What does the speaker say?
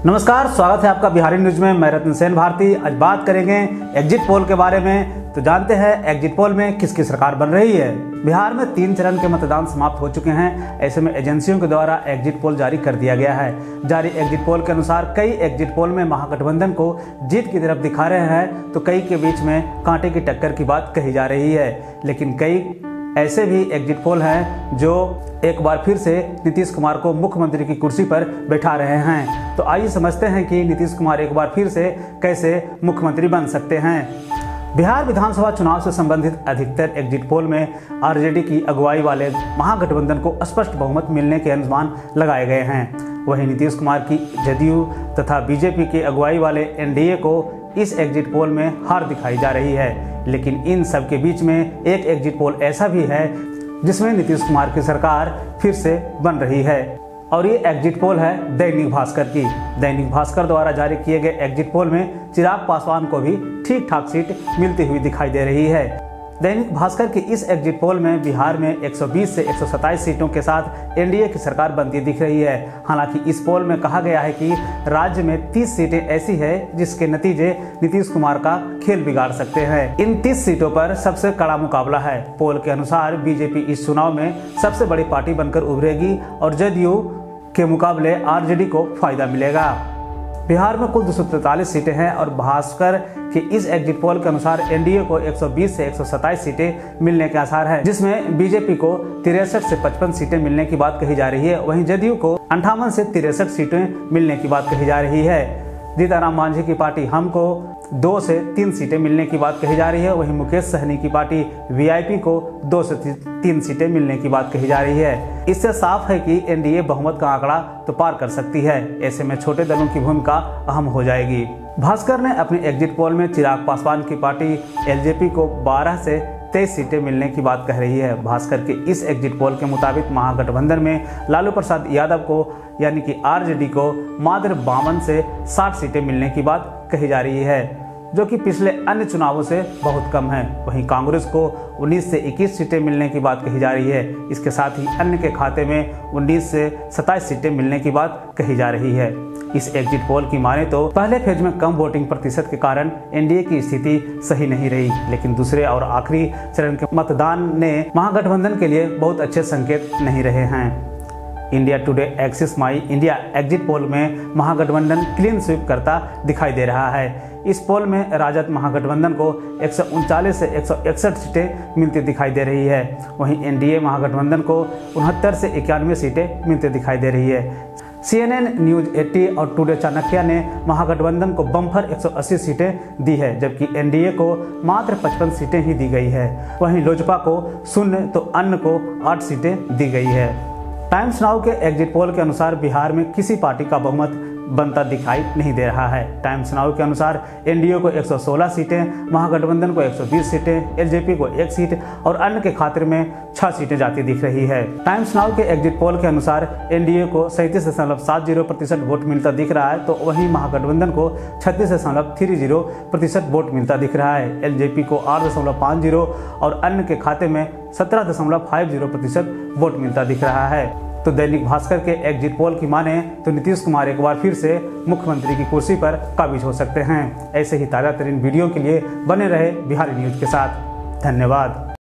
नमस्कार, स्वागत है आपका बिहारी न्यूज में। मैं रत्न सेन भारती। आज बात करेंगे एग्जिट पोल के बारे में। तो जानते हैं एग्जिट पोल में किसकी सरकार बन रही है। बिहार में 3 चरण के मतदान समाप्त हो चुके हैं। ऐसे में एजेंसियों के द्वारा एग्जिट पोल जारी कर दिया गया है। जारी एग्जिट पोल के अनुसार कई एग्जिट पोल में महागठबंधन को जीत की तरफ दिखा रहे हैं, तो कई के बीच में कांटे की टक्कर की बात कही जा रही है। लेकिन कई ऐसे भी एग्जिट पोल हैं जो एक बार फिर से नीतीश कुमार को मुख्यमंत्री की कुर्सी पर बैठा रहे हैं। तो आइए समझते हैं कि नीतीश कुमार एक बार फिर से कैसे मुख्यमंत्री बन सकते हैं। बिहार विधानसभा चुनाव से संबंधित अधिकतर एग्जिट पोल में आरजेडी की अगुवाई वाले महागठबंधन को स्पष्ट बहुमत मिलने के अनुमान लगाए गए हैं। वहीं नीतीश कुमार की जदयू तथा बीजेपी की अगुवाई वाले एनडीए को इस एग्जिट पोल में हार दिखाई जा रही है। लेकिन इन सब के बीच में एक एग्जिट पोल ऐसा भी है जिसमें नीतीश कुमार की सरकार फिर से बन रही है, और ये एग्जिट पोल है दैनिक भास्कर की। दैनिक भास्कर द्वारा जारी किए गए एग्जिट पोल में चिराग पासवान को भी ठीक ठाक सीट मिलती हुई दिखाई दे रही है। दैनिक भास्कर की इस एग्जिट पोल में बिहार में 120 से 127 सीटों के साथ एनडीए की सरकार बनती दिख रही है। हालांकि इस पोल में कहा गया है कि राज्य में 30 सीटें ऐसी है जिसके नतीजे नीतीश कुमार का खेल बिगाड़ सकते हैं। इन 30 सीटों पर सबसे कड़ा मुकाबला है। पोल के अनुसार बीजेपी इस चुनाव में सबसे बड़ी पार्टी बनकर उभरेगी और जदयू के मुकाबले आरजेडी को फायदा मिलेगा। बिहार में कुल 243 सीटें हैं और भास्कर के इस एग्जिट पोल के अनुसार एनडीए को 120 से 127 सीटें मिलने के आसार हैं, जिसमें बीजेपी को 63 से 55 सीटें मिलने की बात कही जा रही है। वहीं जदयू को 58 से 63 सीटें मिलने की बात कही जा रही है। जीतनराम मांझी की पार्टी हम को 2 से 3 सीटें मिलने की बात कही जा रही है। वहीं मुकेश सहनी की पार्टी वीआईपी को 2 से 3 सीटें मिलने की बात कही जा रही है। इससे साफ है कि एनडीए बहुमत का आंकड़ा तो पार कर सकती है। ऐसे में छोटे दलों की भूमिका अहम हो जाएगी। भास्कर ने अपने एग्जिट पोल में चिराग पासवान की पार्टी एलजेपी को 12 से 23 सीटें मिलने की बात कह रही है। भास्कर के इस एग्जिट पोल के मुताबिक महागठबंधन में लालू प्रसाद यादव को यानी कि आरजेडी को मात्र 52 से 60 सीटें मिलने की बात कही जा रही है, जो कि पिछले अन्य चुनावों से बहुत कम है। वहीं कांग्रेस को 19 से 21 सीटें मिलने की बात कही जा रही है। इसके साथ ही अन्य के खाते में 19 से 27 सीटें मिलने की बात कही जा रही है। इस एग्जिट पोल की माने तो पहले फेज में कम वोटिंग प्रतिशत के कारण एनडीए की स्थिति सही नहीं रही, लेकिन दूसरे और आखिरी चरण के मतदान ने महागठबंधन के लिए बहुत अच्छे संकेत नहीं रहे हैं। India today Axis My India exit poll में महागठबंधन क्लीन स्वीप करता दिखाई दे रहा है। इस पोल में राजद महागठबंधन को 139 से 161 सीटें मिलती दिखाई दे रही है। वहीं एनडीए महागठबंधन को 69 से 91 सीटें मिलती दिखाई दे रही है। CNN न्यूज 80 और टुडे चाणक्य ने महागठबंधन को बम्पर 180 सीटें दी है, जबकि एनडीए को मात्र 55 सीटें ही दी गई है। वहीं लोजपा को 0 तो अन्य को 8 सीटें दी गई है। टाइम्स नाउ के एग्जिट पोल के अनुसार बिहार में किसी पार्टी का बहुमत बनता दिखाई नहीं दे रहा है। टाइम्स नाउ के अनुसार एनडीए को 116 सीटें, महागठबंधन को 120 सीटें, एलजेपी को 1 सीट और अन्य के खाते में 6 सीटें जाती दिख रही है। टाइम्स नाउ के एग्जिट पोल के अनुसार एनडीए को 37.70% वोट मिलता दिख रहा है, तो वहीं महागठबंधन को 36.30% वोट मिलता दिख रहा है। एलजेपी को 8.50 और अन्य के खाते में 17.50% वोट मिलता दिख रहा है। तो दैनिक भास्कर के एग्जिट पोल की माने तो नीतीश कुमार एक बार फिर से मुख्यमंत्री की कुर्सी पर काबिज हो सकते हैं। ऐसे ही ताज़ा तरीन वीडियो के लिए बने रहे बिहारी न्यूज के साथ। धन्यवाद।